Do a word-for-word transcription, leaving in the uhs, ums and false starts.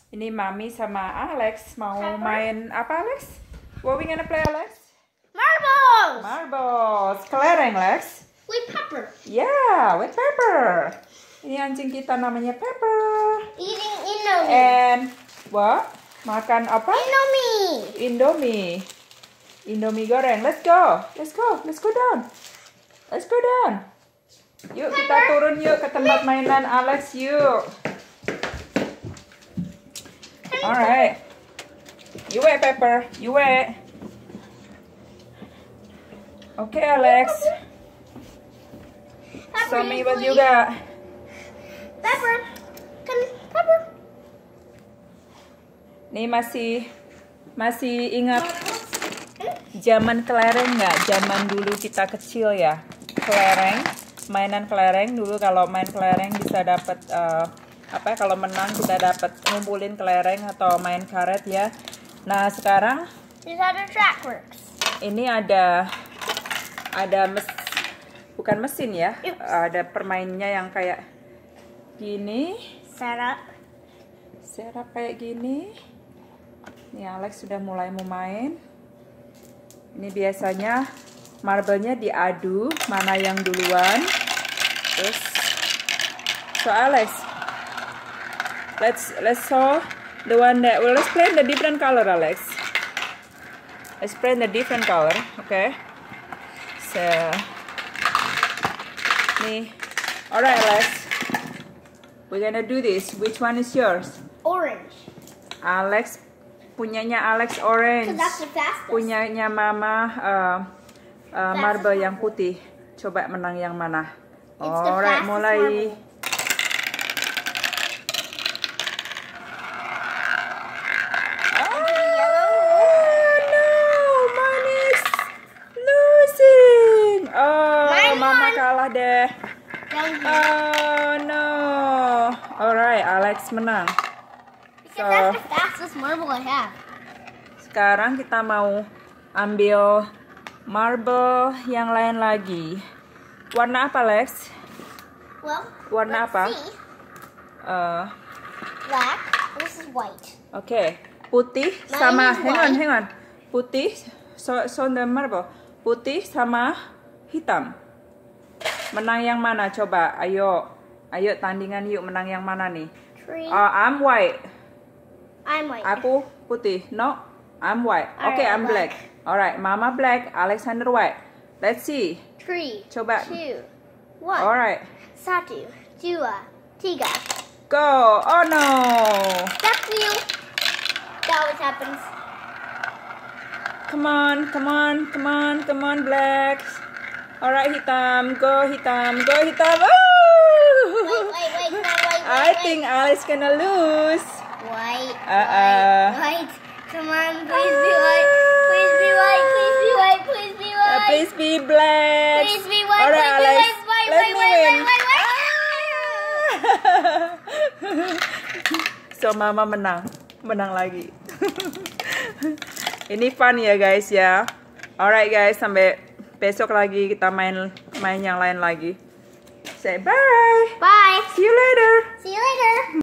Ini Mami sama Alex mau Pepper. Main apa, Alex? What we gonna play, Alex? Marbles! Marbles. Kelereng, Lex. With Pepper. Yeah, with Pepper. Ini anjing kita namanya Pepper. Eating Indomie. And what? Makan apa? Indomie. Indomie. Indomie goreng. Let's go. Let's go. Let's go down. Let's go down. Yuk, kita turun yuk ke tempat mainan Alex yuk. Alright. You wait, Pepper. You wait. Okay, Alex. Show me what you got. Pepper. Come, Pepper. Nih masih masih ingat zaman kelereng nggak? Zaman dulu kita kecil ya. Kelereng, mainan kelereng dulu kalau main kelereng bisa dapat uh, apa? Kalau menang kita dapat ngumpulin kelereng atau main karet ya. Nah sekarang ini ada ada mes, bukan mesin ya, ada permainnya yang kayak gini. Setup. Setup kayak gini. Nih Alex sudah mulai mau main. Ini biasanya marble-nya diadu mana yang duluan. Terus, so Alex, let's let's show the one that well let's play the different color, Alex. Let's play the different color, okay? So, nih, alright, Alex. We're gonna do this. Which one is yours? Orange. Alex, punyanya Alex orange. That's the fastest. Punyanya Mama uh, uh, marble yang putih. Coba menang yang mana? Alright, mulai. Marble. Mama kalah deh. Oh no. Alright, Alex menang. So, that's the fastest marble I have. Sekarang kita mau ambil marble yang lain lagi. Warna apa, Lex? Well, warna let's apa? See. Uh, Black. This is white. Oke, okay. Putih Mine sama is hang on, white. hang on. Putih so, so the marble. Putih sama hitam. Menang yang mana coba? Ayo. Ayo tandingan yuk, menang yang mana nih? Three. Uh, I'm white. I'm white. Aku putih. No, I'm white. Oke, okay, I'm black. black. Alright, Mama black, Alexander white. Let's see. Three. Coba. Two. One. Alright. Satu. Dua. Tiga. Go. Oh no. That's you. That always happens. Come on, come on, come on, come on, blacks. Alright, hitam. Go, hitam. Go, hitam. Oh! Wait, wait, wait, wait, wait, I wait. think Alex gonna lose. White. Uh-uh. White. White. Come on, please be white. Please be white. Please be white. Please be white. Uh, please be black. Please be white. Alright, Please Alex. be white. White, Let white, me white, win. white, white, white. So Mama menang. Menang lagi. Ini fun ya guys ya. Alright guys, sampai besok lagi kita main main yang lain lagi. Say bye. Bye. See you later. See you later.